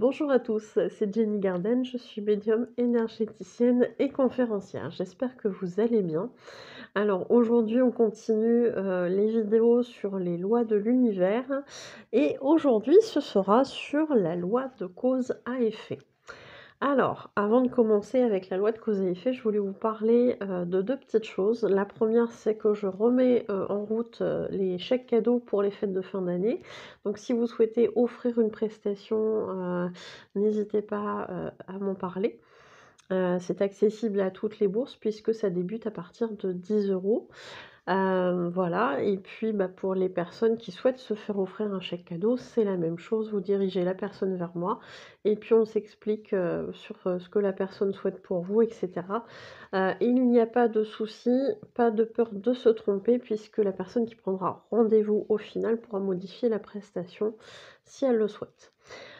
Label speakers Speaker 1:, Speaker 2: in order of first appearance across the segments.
Speaker 1: Bonjour à tous, c'est Jenny Garden, je suis médium énergéticienne et conférencière. J'espère que vous allez bien. Alors aujourd'hui, on continue les vidéos sur les lois de l'univers et aujourd'hui, ce sera sur la loi de cause à effet. Alors, avant de commencer avec la loi de cause à effet, je voulais vous parler, de 2 petites choses. La première, c'est que je remets, en route, les chèques cadeaux pour les fêtes de fin d'année. Donc si vous souhaitez offrir une prestation, n'hésitez pas, à m'en parler. C'est accessible à toutes les bourses puisque ça débute à partir de 10 €. Voilà et puis, bah, pour les personnes qui souhaitent se faire offrir un chèque cadeau, c'est la même chose. Vous dirigez la personne vers moi et puis on s'explique, sur, ce que la personne souhaite pour vous et cetera. Il n'y a pas de souci, pas de peur de se tromper puisque la personne qui prendra rendez-vous au final pourra modifier la prestation si elle le souhaite.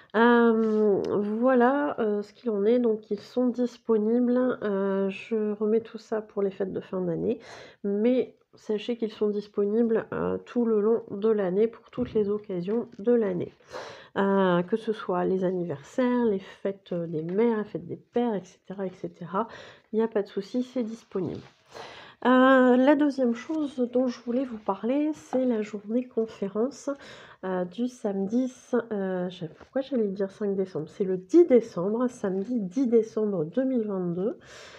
Speaker 1: Voilà, ce qu'il en est, donc ils sont disponibles, je remets tout ça pour les fêtes de fin d'année, mais sachez qu'ils sont disponibles, tout le long de l'année pour toutes les occasions de l'année. Que ce soit les anniversaires, les fêtes, des mères, la fête des pères et cetera. Il n'y a pas de souci, c'est disponible. La deuxième chose dont je voulais vous parler, c'est la journée conférence, du samedi pourquoi j'allais dire 5 décembre? C'est le 10 décembre, samedi 10 décembre 2022,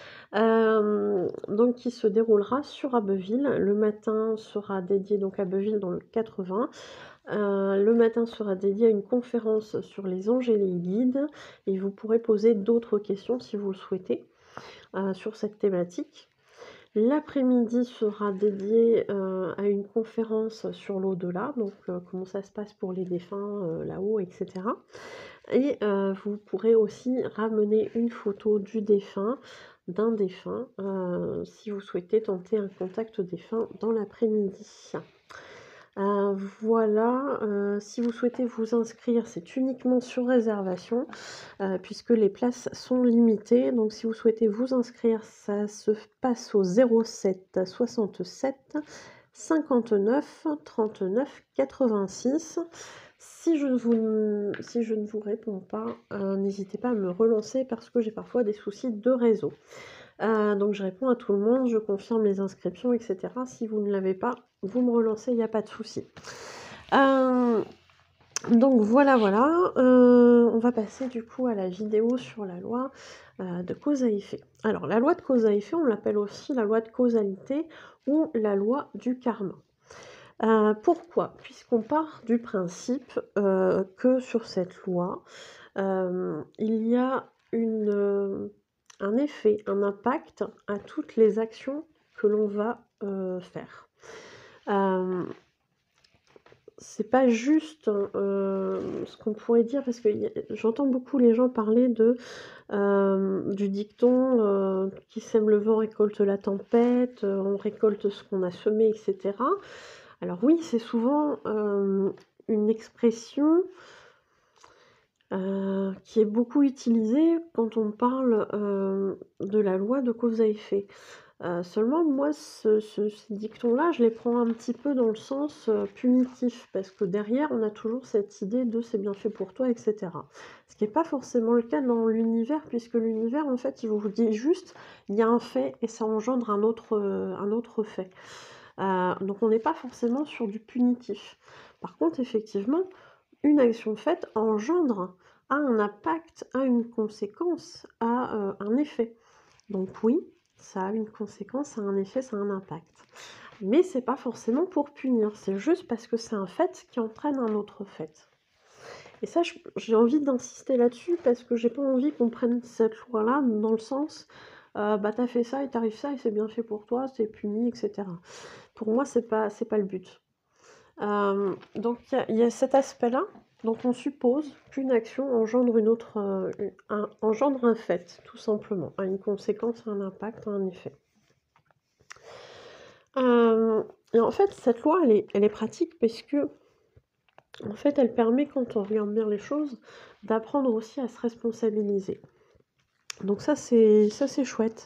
Speaker 1: donc qui se déroulera sur Abbeville. Le matin sera dédié donc à Abbeville dans le 80. Le matin sera dédié à une conférence sur les anges et les guides et vous pourrez poser d'autres questions si vous le souhaitez, sur cette thématique. L'après-midi sera dédié, à une conférence sur l'au-delà, donc comment ça se passe pour les défunts, là-haut et cetera et vous pourrez aussi ramener une photo du défunt, d'un défunt, si vous souhaitez tenter un contact défunt dans l'après-midi. Voilà, si vous souhaitez vous inscrire, c'est uniquement sur réservation, puisque les places sont limitées. Donc si vous souhaitez vous inscrire, ça se passe au 07 67 59 39 86. Si je ne vous réponds pas, n'hésitez pas à me relancer parce que j'ai parfois des soucis de réseau. Donc je réponds à tout le monde, je confirme les inscriptions et cetera. Si vous ne l'avez pas, vous me relancez, il n'y a pas de souci. Donc voilà, on va passer du coup à la vidéo sur la loi, de cause à effet. Alors la loi de cause à effet, on l'appelle aussi la loi de causalité ou la loi du karma. Pourquoi? Puisqu'on part du principe, que sur cette loi, il y a un effet, un impact à toutes les actions que l'on va, faire. C'est pas juste, ce qu'on pourrait dire parce que j'entends beaucoup les gens parler du dicton, «Qui sème le vent récolte la tempête», on récolte ce qu'on a semé et cetera. Alors oui, c'est souvent, une expression, qui est beaucoup utilisée quand on parle, de la loi de cause à effet. Seulement moi ce dicton-là, je les prends un petit peu dans le sens, punitif parce que derrière, on a toujours cette idée de «c'est bien fait pour toi» et cetera. Ce qui est pas forcément le cas dans l'univers puisque l'univers, en fait, il vous dit juste: «Il y a un fait et ça engendre un autre fait». Donc on n'est pas forcément sur du punitif. Par contre, effectivement, une action faite engendre, a un impact, a une conséquence, a, un effet. Donc oui, ça a une conséquence, ça a un effet, ça a un impact. Mais c'est pas forcément pour punir, c'est juste parce que c'est un fait qui entraîne un autre fait. Et ça, j'ai envie d'insister là-dessus parce que j'ai pas envie qu'on prenne cette loi-là dans le sens, bah, tu fait ça, il t'arrive ça et c'est bien fait pour toi, c'est puni et cetera. Pour moi, c'est pas le but. Donc il y a cet aspect-là. Donc on suppose qu'une action engendre une autre, engendre un fait, tout simplement, a une conséquence, un impact, un effet. Et en fait, cette loi, elle est pratique parce que, en fait, elle permet, quand on regarde bien les choses, d'apprendre aussi à se responsabiliser. Donc ça, c'est chouette.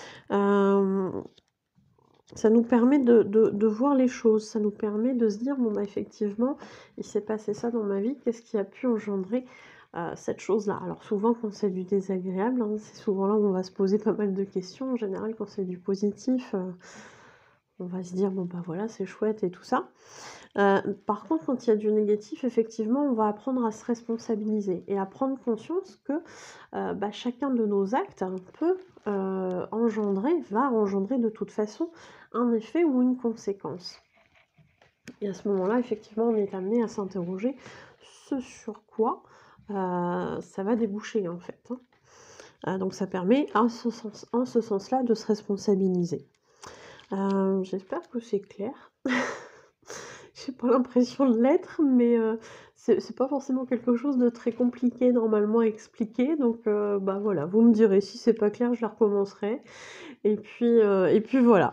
Speaker 1: Ça nous permet de voir les choses, ça nous permet de se dire: «Bon, bah, effectivement, il s'est passé ça dans ma vie, qu'est-ce qui a pu engendrer, cette chose-là. Alors souvent quand c'est du désagréable, hein, c'est souvent là où on va se poser pas mal de questions. En général quand c'est du positif, on va se dire: «Bon bah voilà, c'est chouette» et tout ça. Par contre, quand il y a du négatif, effectivement, on va apprendre à se responsabiliser et à prendre conscience que, bah, chacun de nos actes peut, va engendrer de toute façon un effet ou une conséquence. Et à ce moment-là, effectivement, on est amené à s'interroger ce sur quoi, ça va déboucher, en fait, hein. Donc ça permet en ce sens-là de se responsabiliser. J'espère que c'est clair. J'ai pas l'impression de l'être, mais c'est pas forcément quelque chose de très compliqué normalement à expliquer, donc bah, voilà, vous me direz si c'est pas clair, je la recommencerai et puis voilà.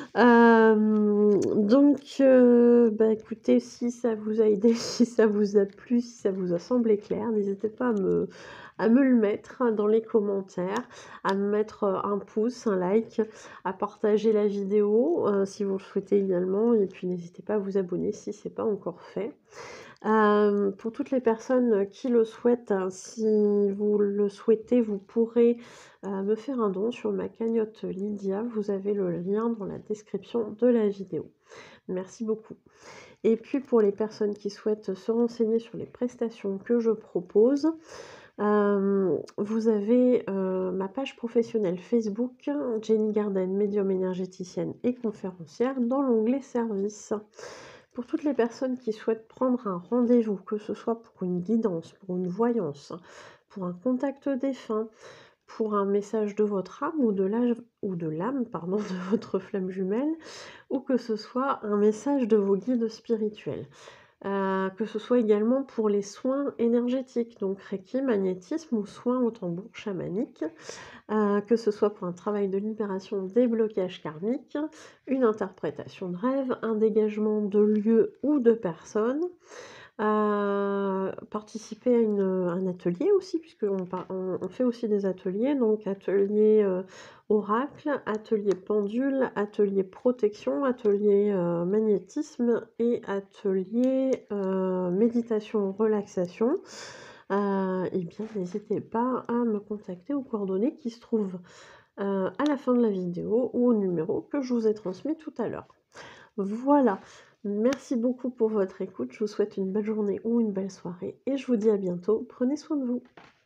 Speaker 1: Donc bah, écoutez, si ça vous a aidé, si ça vous a plu, si ça vous a semblé clair, n'hésitez pas à me le mettre dans les commentaires, à me mettre, un pouce, un like, à partager la vidéo, si vous le souhaitez également et puis n'hésitez pas à vous abonner si c'est pas encore fait. Pour toutes les personnes qui le souhaitent, hein, si vous le souhaitez, vous pourrez, me faire un don sur ma cagnotte Lydia. Vous avez le lien dans la description de la vidéo. Merci beaucoup. Et puis pour les personnes qui souhaitent se renseigner sur les prestations que je propose, vous avez, ma page professionnelle Facebook, Jenny Garden, médium énergéticienne et conférencière, dans l'onglet services. Pour toutes les personnes qui souhaitent prendre un rendez-vous, que ce soit pour une guidance, pour une voyance, pour un contact défunt, pour un message de votre âme ou de l'âme, pardon, de votre flamme jumelle, ou que ce soit un message de vos guides spirituels. Que ce soit également pour les soins énergétiques, donc Reiki, magnétisme ou soins au tambour chamanique, que ce soit pour un travail de libération des blocages karmiques, une interprétation de rêve, un dégagement de lieux ou de personnes, participer à un atelier aussi, puisqu'on fait aussi des ateliers, donc atelier oracle, atelier pendule, atelier protection, atelier magnétisme et atelier méditation, relaxation. Et bien n'hésitez pas à me contacter aux coordonnées qui se trouvent à la fin de la vidéo ou au numéro que je vous ai transmis tout à l'heure. Voilà, merci beaucoup pour votre écoute, je vous souhaite une belle journée ou une belle soirée et je vous dis à bientôt, prenez soin de vous.